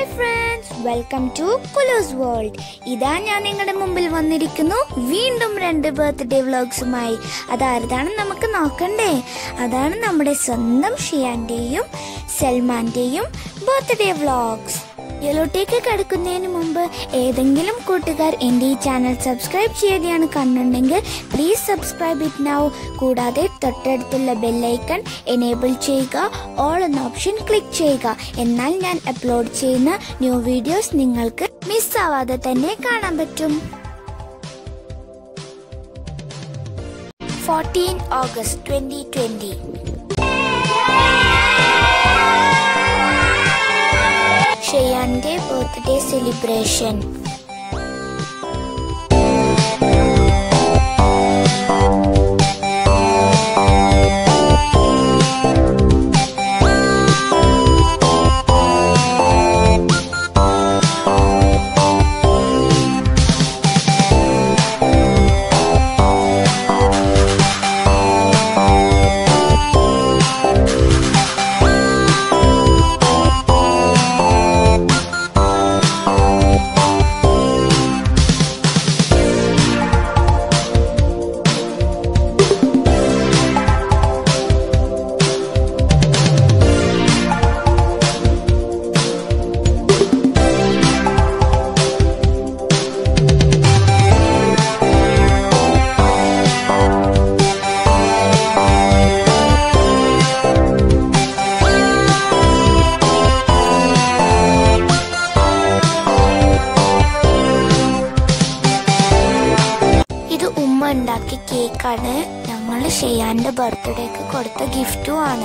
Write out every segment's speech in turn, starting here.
Hi friends, welcome to Khulu'z world. ഇതാ ഞാൻ നിങ്ങളുടെ മുമ്പിൽ വന്നിരിക്കുന്നു വീണ്ടും രണ്ട് ബർത്ത്ഡേ വ്ലോഗ്സുമായി. അതാരതാണ് നമുക്ക് നോക്കണ്ടേ? അതാണ് നമ്മുടെ സ്വന്തം ഷിയാന്റെയും സൽമാന്റെയും ബർത്ത്ഡേ വ്ലോഗ്സ്. ഇതിലോട്ടേക്ക് കടക്കുന്നതിന് മുമ്പ് ഏതെങ്കിലും കൂട്ടുകാർ എൻ്റെ ഈ ചാനൽ സബ്സ്ക്രൈബ് ചെയ്യാതെയാണ് കണ്ടുണ്ടെങ്കിൽ പ്ലീസ് സബ്സ്ക്രൈബ് ഇറ്റ് നൗ. കൂടാതെ തൊട്ടടുത്തുള്ള ബെല്ലൈക്കൺ എനേബിൾ ചെയ്യുക, ഓൾ എന്ന ഓപ്ഷൻ ക്ലിക്ക് ചെയ്യുക. എന്നാൽ ഞാൻ അപ്ലോഡ് ചെയ്യുന്ന ന്യൂ വീഡിയോസ് നിങ്ങൾക്ക് മിസ്സാവാതെ തന്നെ കാണാൻ പറ്റും. 14 August 2020. Shayyan's birthday celebration. ഉണ്ടാക്കിയ കേക്കാണ്. ഞങ്ങൾ ഷെയ്യാന്റെ ബർത്ത്ഡേക്ക് കൊടുത്ത ഗിഫ്റ്റും ആണ്.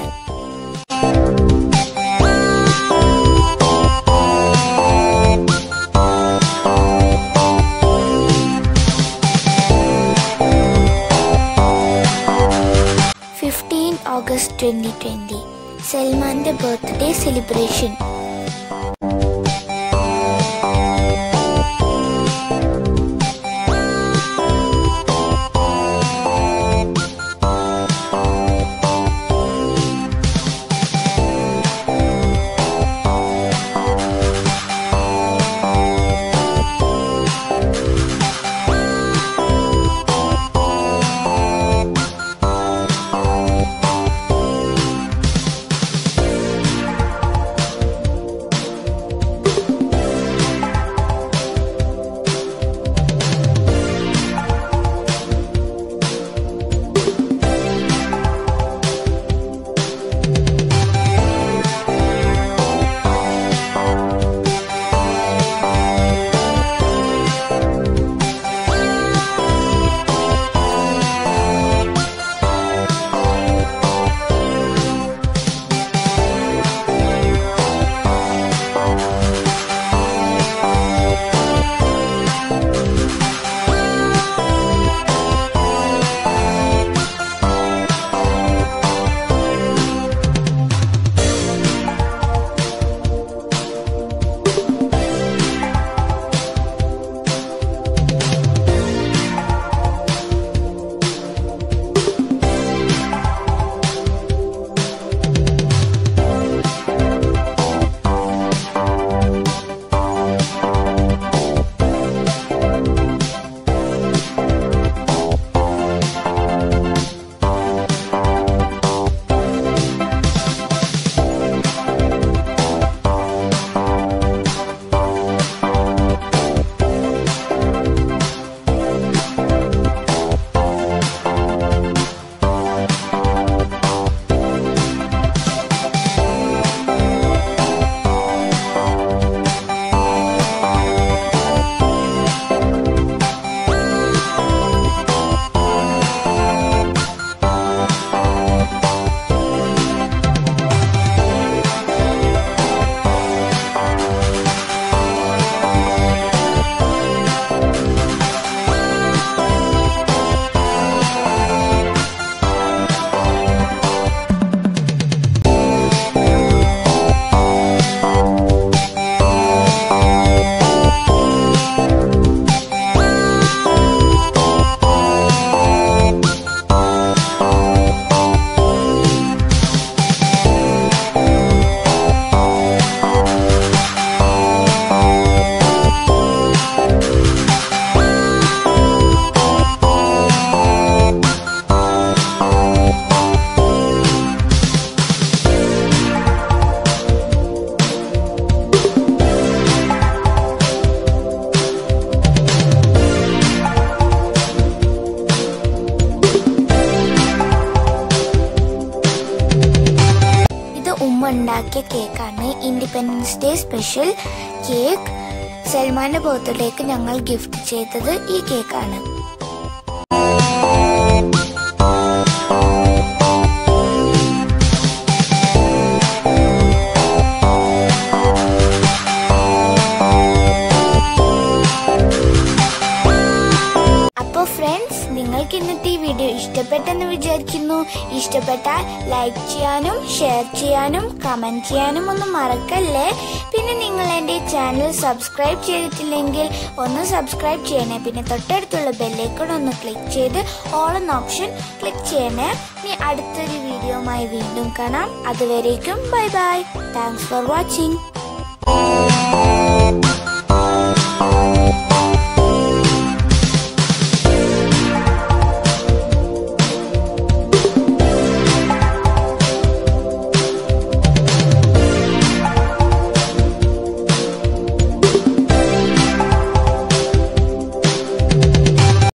August 2020, സൽമാന്റെ ബർത്ത്ഡേ സെലിബ്രേഷൻ. ഉണ്ടാക്കിയ കേക്കാണ്. Independence day special cake. സൽമാന്റെ ബർത്ത്ഡേക്ക് ഞങ്ങൾ ഗിഫ്റ്റ് ചെയ്തത് ഈ കേക്കാണ്. ഫ്രണ്ട്സ്, നിങ്ങൾക്ക് ഇന്നത്തെ ഈ വീഡിയോ ഇഷ്ടപ്പെട്ടെന്ന് വിചാരിക്കുന്നു. ഇഷ്ടപ്പെട്ടാൽ ലൈക്ക് ചെയ്യാനും ഷെയർ ചെയ്യാനും കമന്റ് ചെയ്യാനും ഒന്നും മറക്കല്ലേ. പിന്നെ നിങ്ങൾ എൻ്റെ ചാനൽ സബ്സ്ക്രൈബ് ചെയ്തിട്ടില്ലെങ്കിൽ ഒന്ന് സബ്സ്ക്രൈബ് ചെയ്യണേ. പിന്നെ തൊട്ടടുത്തുള്ള ബെല്ലൈക്കൺ ഒന്ന് ക്ലിക്ക് ചെയ്ത് ഓൾ എന്ന ഓപ്ഷൻ ക്ലിക്ക് ചെയ്യണേ. ഇനി അടുത്തൊരു വീഡിയോയുമായി വീണ്ടും കാണാം. അതുവരേക്കും bye bye. Thanks for watching.